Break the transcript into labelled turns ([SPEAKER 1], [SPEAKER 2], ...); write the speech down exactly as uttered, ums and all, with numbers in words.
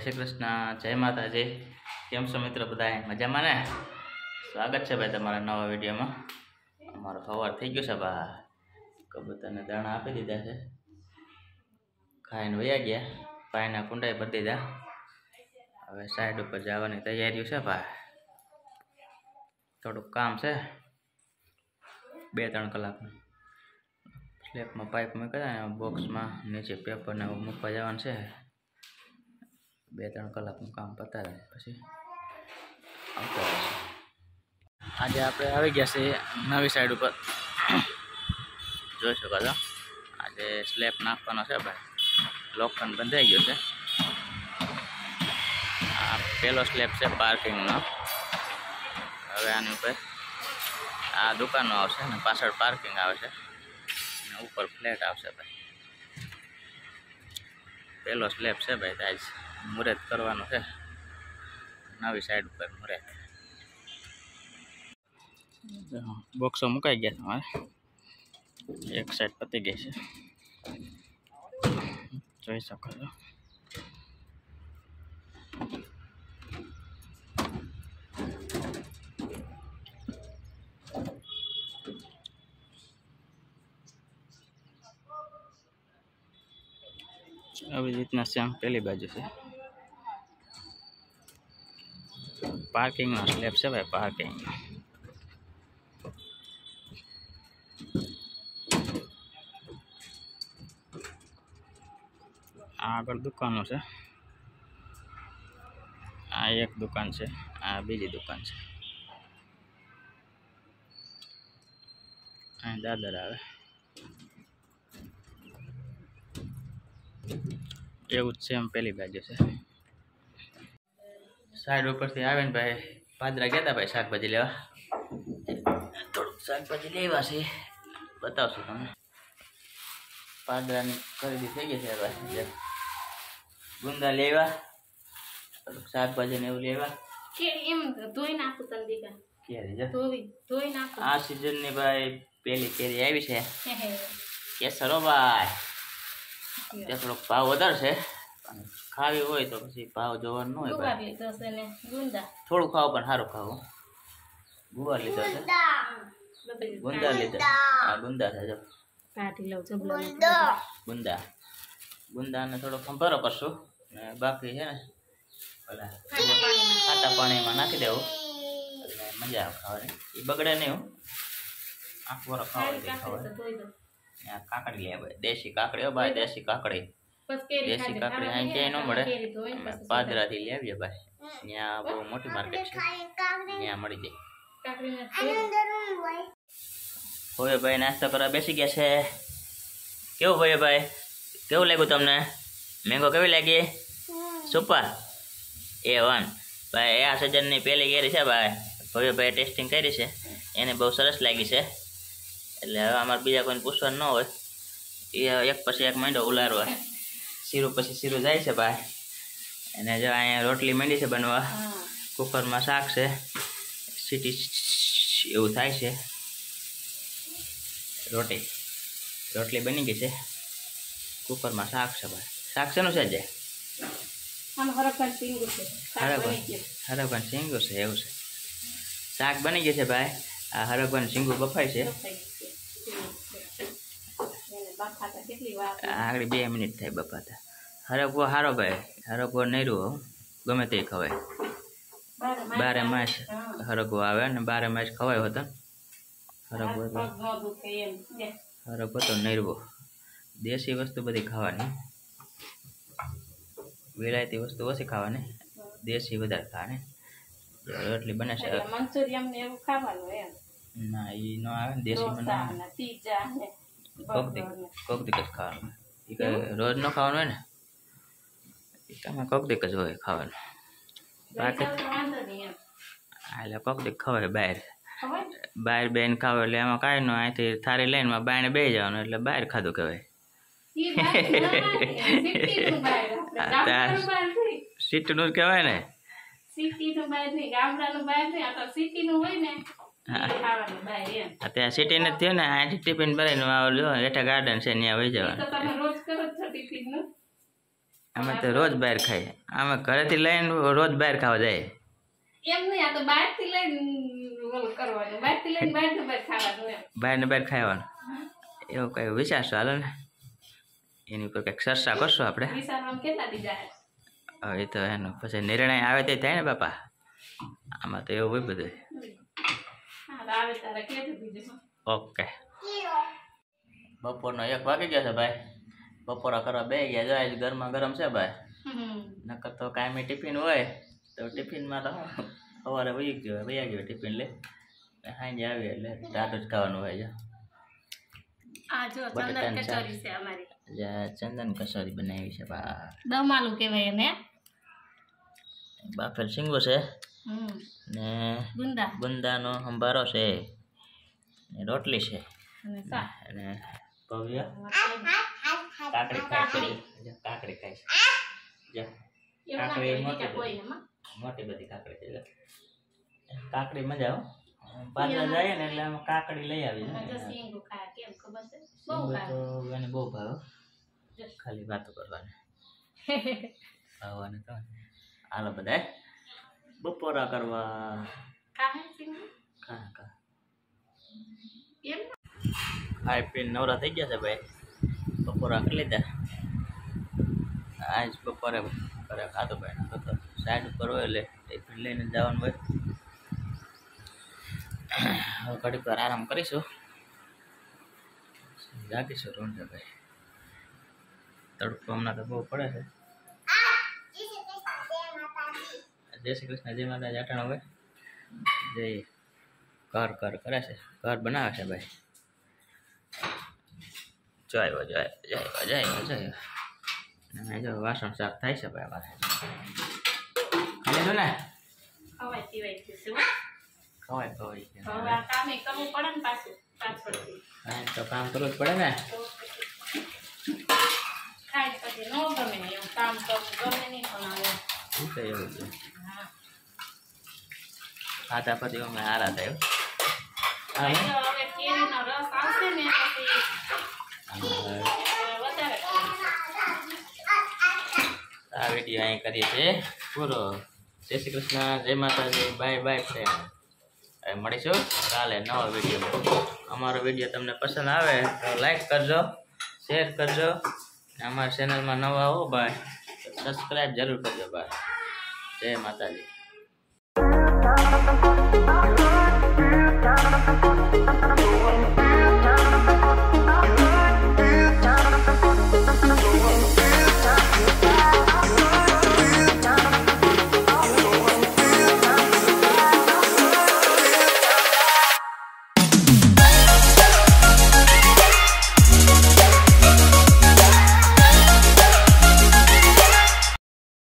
[SPEAKER 1] શ્રી કૃષ્ણ, જય માતાજી। કેમ છો મિત્રો? બધા મજામાં ને? સ્વાગત છે ભાઈ તમારા નવા વિડીયોમાં। અમારો સવાર થઈ ગયો છે બા, કબૂતરને દાણા આપી દીધા છે, ખાઈને વયા ગયા, પાણીના કુંડાઈ ભરી દીધા। હવે સાઈડ ઉપર જવાની તૈયારીઓ છે ભાઈ, થોડુંક કામ છે બે ત્રણ કલાકનું। સ્લેબમાં પાઇપ મૂક્યા, બોક્સમાં નીચે પેપરને મૂકવા જવાનું છે। બે ત્રણ કલાકનું કામ પતાવે પછી આવતા રહેશે। આજે આપણે આવી ગયા છીએ નવી સાઈડ ઉપર, જોઈ શકો છો। આજે સ્લેબ નાખવાનો છે ભાઈ, લોખંડ બંધાઈ ગયો છે। આ પહેલો સ્લેબ છે પાર્કિંગનો। હવે આની ઉપર આ દુકાનો આવશે ને પાછળ પાર્કિંગ આવશે ને ઉપર ફ્લેટ આવશે ભાઈ। પહેલો સ્લેબ છે ભાઈ, આજ મુહૂર્ત કરવાનું છે નવી સાઈડ ઉપર મુહૂર્ત। બોક્સો મુકાઈ ગયા તમારે, એક સાઈડ પતી ગઈ છે, જોઈ શકો છો। આવી રીતના સેમ પેલી બાજુ છે, પાર્કિંગનો સ્લેબ છે ભાઈ, પાર્કિંગ। આગળ દુકાનો છે, આ એક દુકાન છે, આ બીજી દુકાન છે, આ દાદર આવે, એવું જ સેમ પેલી બાજુ છે। સાઈડ ઉપરથી આવે ને ભાઈ, પાદરા ગયા હતા ભાઈ શાકભાજી લેવા, થોડુંક શાકભાજી લેવા છે, બતાવશું તમને। પાદરાની ખરીદી થઈ ગઈ છે ભાઈ, ગુંદા લેવા, થોડુંક શાકભાજી ને એવું લેવા। આ સિઝન ની ભાઈ પેલી કેરી આવી છે, કેસરો ભાઈ। ત્યાં થોડોક ભાવ વધારે છે, ખાવી હોય તો પછી ભાવ જોવાનું ન હોય ભાઈ, થોડું ખાવ પણ સારું ખાવું। ગુવાર લીધો છે, ગુંદા લીધા, આ ગુંદા છે જો, ગુંદા ગુંદાને થોડો ખંભારો કરશું ને બાકી છે ને ઓલા ખાટા પાણીમાં નાખી દેવું એટલે મજા આવે ખાવાની, એ બગડે નહીં હું આખું વરો ખાવા ખાવા। કાકડી લે ભાઈ, દેશી કાકડી હો ભાઈ, દેશી કાકડી, દેશી કાકડી અહીં ક્યાંય ન મળે, પાદરાથી લઈ આવીએ ભાઈ, ત્યાં બહુ મોટી માર્કેટ છે, ત્યાં મળી જાય। હોય ભાઈ નાસ્તો કરવા બેસી ગયા છે, કેવું હોય ભાઈ, કેવું લાગ્યું તમને? મેંગો કેવી લાગી? સુપર એ વન ભાઈ, આ સિઝનની પહેલી કેરી છે ભાઈ, ભવ્ય ભાઈ ટેસ્ટિંગ કરી છે, એને બહુ સરસ લાગી છે, એટલે હવે અમારે બીજા કોઈને પૂછવાનું ન હોય, એ એક પછી એક માંડો ઉલારવા, શીરું પછી શીરું જાય છે ભાઈ। અને જો અહીંયા રોટલી માંડી છે બનવા, કુકરમાં શાક છે, સીટી એવું થાય છે, રોટી રોટલી બની ગઈ છે, કુકરમાં શાક છે ભાઈ। શાક શેનું છે જે? હરગન શીંગું છે, એવું છે, શાક બની ગયું છે ભાઈ। આ હરગન શીંગું બફાય છે, આગળ બે મિનિટ થાય બફાતા। હરગવો સારો ભાઈ, હરગવો નહીં રહ્યો ગમે તે ખવાય, બારે માસ હરગવો આવે ને બારે માસ ખવાય હોતો, હરગવો તો હરગવો તો નહીં રહ્યો, દેશી વસ્તુ બધી ખાવાની, વિલાયતી વસ્તુ ઓછી ખાવાની, દેશી વધારે ખાવાની। રોટલી બને છે, ના એ ન આવે ને દેશી બને, કોક દીક કોક દીક જ ખાવાનું, એ કઈ રોજ ન ખાવાનું હોય ને, એ તમે કોક દીક જ હોય ખાવાનું, બાકી એટલે કોક દીક ખવાય બહાર, બહાર બેન ખાવ એટલે એમાં કાંઈ ન, અહીંથી થાળી લઈને બાયણે બે જવાનું એટલે બહાર ખાધું કહેવાય। સિટીનું જ કહેવાય ને, ત્યાં સિટી ને થયું ને, અહીંથી ટિફિન ભરાઈને જો હેઠા ગાર્ડન છે ત્યાં વહી જવાનું, અમે તો રોજ બહાર ખાઈએ. અમે ઘરેથી લઈને રોજ બહાર ખાવા જાય.
[SPEAKER 2] એમ નહીં, આ તો બહારથી લઈને ઓલું કરવાનું, બહારથી લઈને બહાર ને બહાર ખાવાનું એમ.
[SPEAKER 1] બહાર ને બહાર ખાવાનું એવું કઈ વિચારશો હાલો ને, એની ઉપર કંઈક ચર્ચા કરશો આપણે.
[SPEAKER 2] વિચારવામાં કેટલા દી જાય?
[SPEAKER 1] હવે એ તો એનો પછી નિર્ણય આવે તે થાય ને બાપા, આમાં તો એવું હોય બધું.
[SPEAKER 2] હા, આવે તારે કહેજો બીજું.
[SPEAKER 1] ઓકે, બપોરનો એક વાગી ગયો છે ભાઈ. બપોરા કરવા બે ગયા જાય, ગરમા ગરમ છે ભાઈ. નકર તો કાયમી ટિફિન હોય તો ટિફિનમાં તો સવારે વહી ગયો વહી ગયો ટિફિન લે, સાંજે આવીએ એટલે રાત જ ખાવાનું હોય છે.
[SPEAKER 2] આ જો ચંદન કચોરી છે અમારી.
[SPEAKER 1] ચંદન કચોરી બનાવી છે બા.
[SPEAKER 2] દમ આલુ કહેવાય એને.
[SPEAKER 1] બાફેલ શીંગો છે ને
[SPEAKER 2] ગુંદા
[SPEAKER 1] ગુંદાનો સંભારો છે ને રોટલી છે
[SPEAKER 2] અને શાક
[SPEAKER 1] અને ભવ્ય કાકડી કાકડી કાકડી ખાય છે. કાકડી મોટી મોટી બધી કાકડી છે. કાકડી મજા આવો પાછા જાય ને એટલે આમાં કાકડી લઈ આવી એને બહુ ભાવ. ખાલી વાતો કરવાની ખાવાની તો હાલો બધા બપોરા કરવા. ખાઈ પીને નવરા થઈ ગયા છે ભાઈ. બપોરા કરી લીધા. આજ બપોરે ઘરે ખાધું ભાઈ. તો સાઈડ ઉપર હોય એટલે ટિફિન લઈને જવાનું હોય. હવે ઘડીક વાર આરામ કરીશું, જાગીશું રોંઢે ભાઈ. તડકો હમણાં તો બહુ પડે છે. જય શ્રી કૃષ્ણ, જય માતાજી. અટાણો હોય જય ઘર ઘર કરે છે, ઘર બનાવે છે ભાઈ. જય જય જય જય જય. જો વાસણ સાફ થાય છે ભાઈ અમારે. ખાલી ને
[SPEAKER 2] ખવાય પીવાય છે
[SPEAKER 1] ખવાય ખવાય છે.
[SPEAKER 2] હવે આ કામે કરવું પડે ને પાછું પાછળથી.
[SPEAKER 1] હા તો કામ કરવું જ પડે ને.
[SPEAKER 2] ખાય પછી નો ગમે એવું કામ કરવું ગમે નહીં પણ હવે
[SPEAKER 1] શું કહે એવું છે.
[SPEAKER 2] હા
[SPEAKER 1] ખાતા પછી અમે હારા થાય.
[SPEAKER 2] હવે કેરીનો રસ આવશે ને પછી વધારે
[SPEAKER 1] આ વિડીયો અહીં કરીએ છીએ પૂરો. જય શ્રી કૃષ્ણ, જય માતાજી, બાય બાય ફ્રેન્ડ. હવે મળીશું કાલે નવા વિડીયોમાં. અમારો વિડીયો તમને પસંદ આવે તો લાઈક કરજો, શેર કરજો. અમારા ચેનલમાં નવા હો ભાઈ તો સબસ્ક્રાઈબ જરૂર કરજો ભાઈ. જય માતાજી.